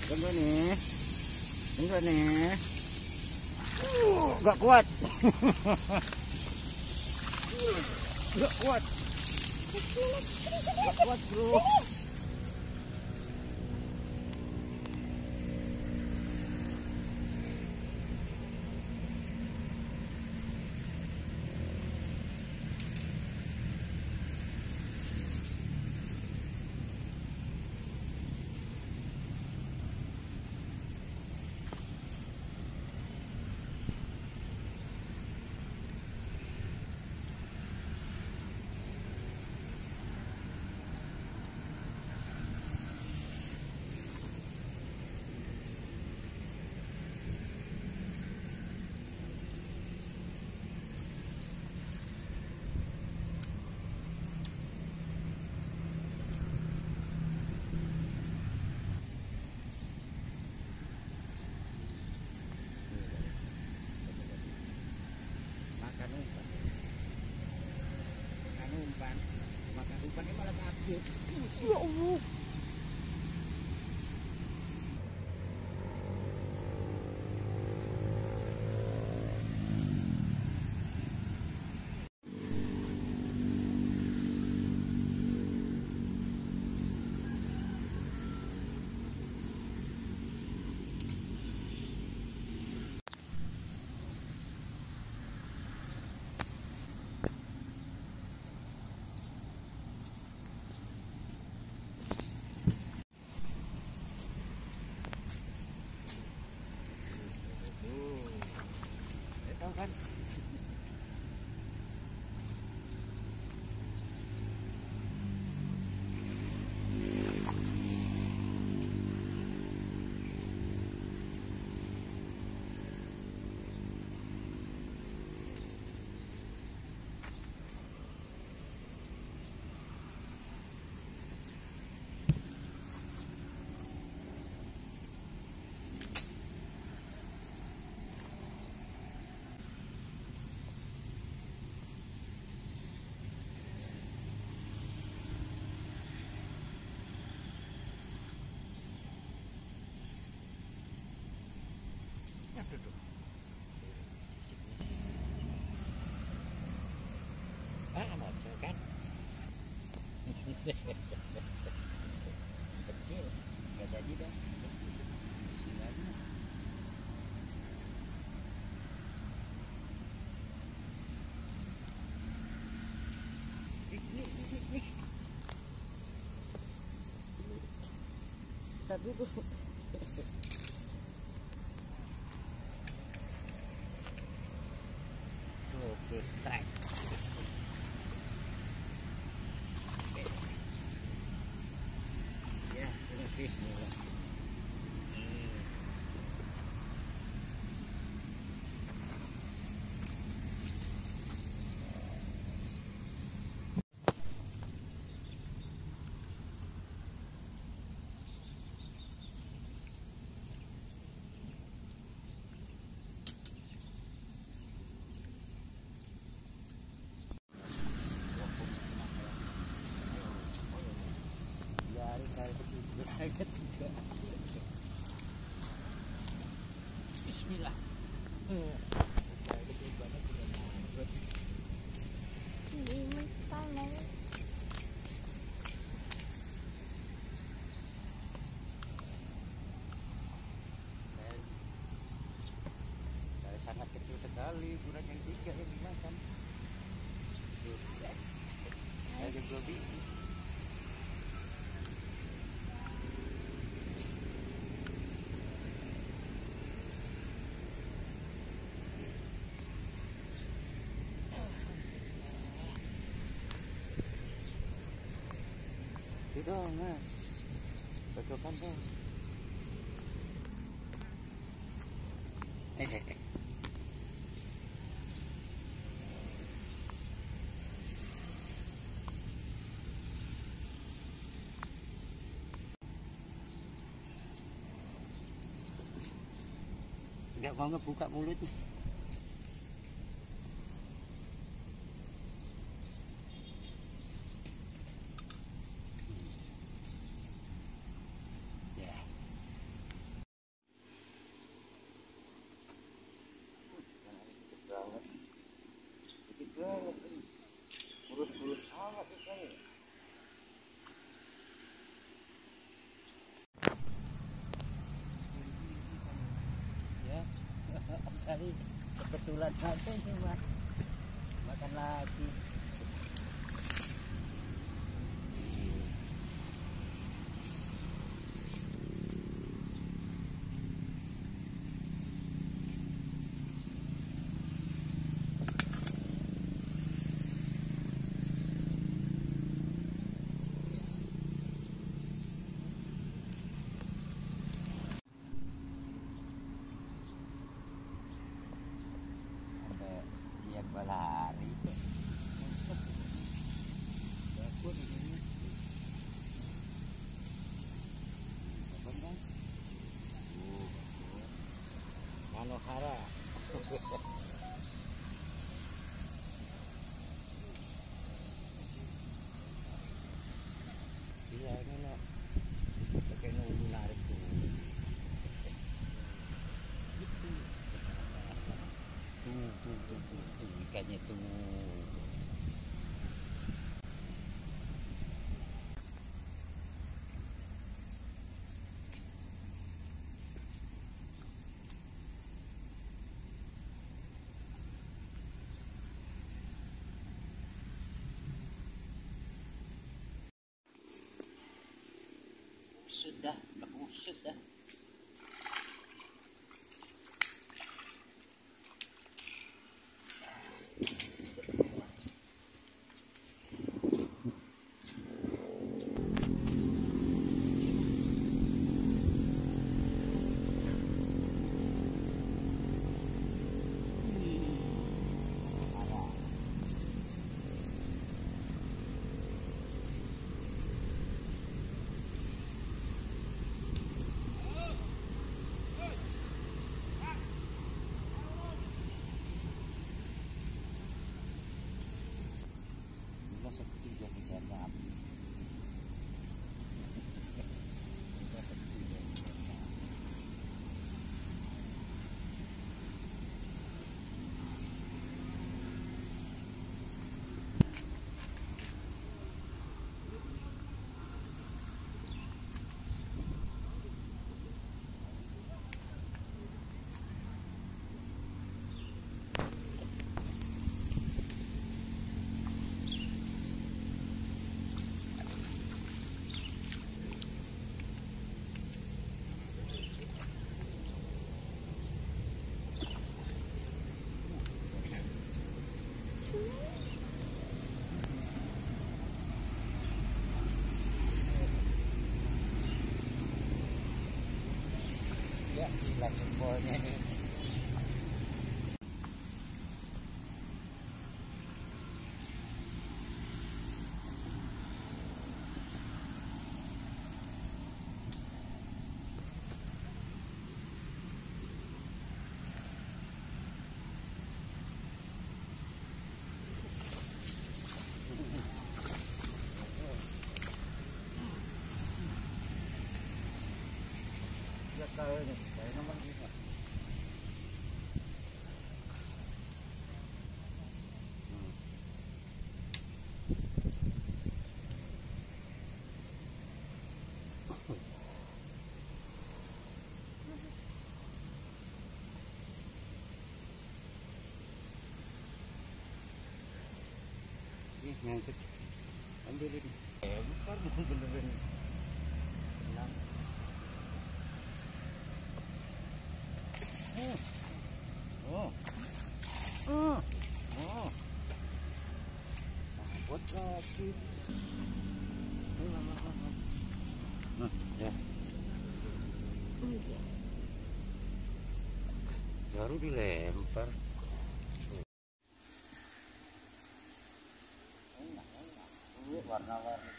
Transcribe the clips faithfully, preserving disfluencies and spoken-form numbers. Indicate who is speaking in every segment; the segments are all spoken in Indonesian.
Speaker 1: Tunggu nih. Tunggu nih. Uh, gak kuat. Gak kuat. Gak kuat, bro. Makan umpan, makan umpan, makan umpan ini malah takut. Ya Allah. Kan duduk. Ah, bocor kan? Kecil, gak jadi dah. Ini, ini, ini. Kita duduk. Tuh, strike. Oke. Ya, sudah bismillah. Bismillah. Sangat kecil sekali, bulan yang tiga yang dimakan. Ada dua biji. Itu nah, cocokan dong. Eh, eh, eh. Nggak mau ngebuka mulutnya. Ya. kali kebetulan aja ini mas makan lagi. Lari bagus ini apa kan oh Manohara iya ini no pakai nunggu narik tuh tuh tuh tuh tuh tuh ikannya tuh sudah kusut dah. Seperti jadi karena api. Ya, gila jempolnya nih. Ya kayaknya, kayak nomor lima. Ini ngangkut, ambilin. Eh, bukan benerin. Tenang. Oh, oh, oh, buat lagi. Nah, ya. Baru dilempar. Warna-warni.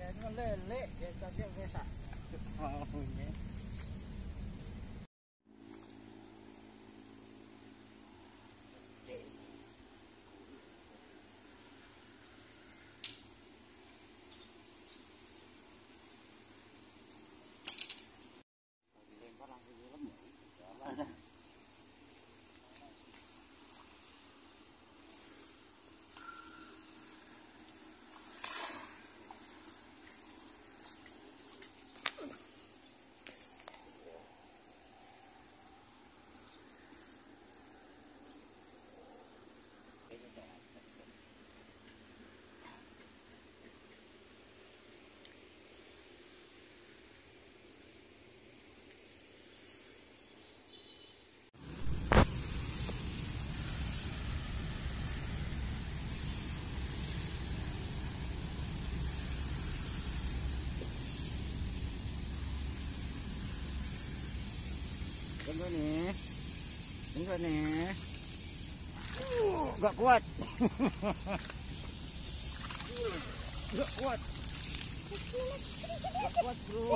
Speaker 1: Lele, dia tadi biasa. Oh, Tunggu nih. Tunggu nih. Uh, gak kuat. Gak kuat. Gak kuat, bro.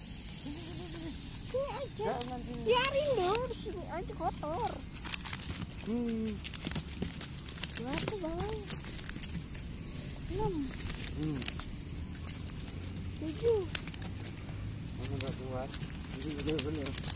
Speaker 2: Sini aja.
Speaker 1: Jangan sini.
Speaker 2: Biarin dong di sini aja kotor.
Speaker 1: Hmm.
Speaker 2: Berapa bang? Enam,
Speaker 1: Hmm.
Speaker 2: tujuh.
Speaker 1: Kamu gak kuat. Ini bener-bener.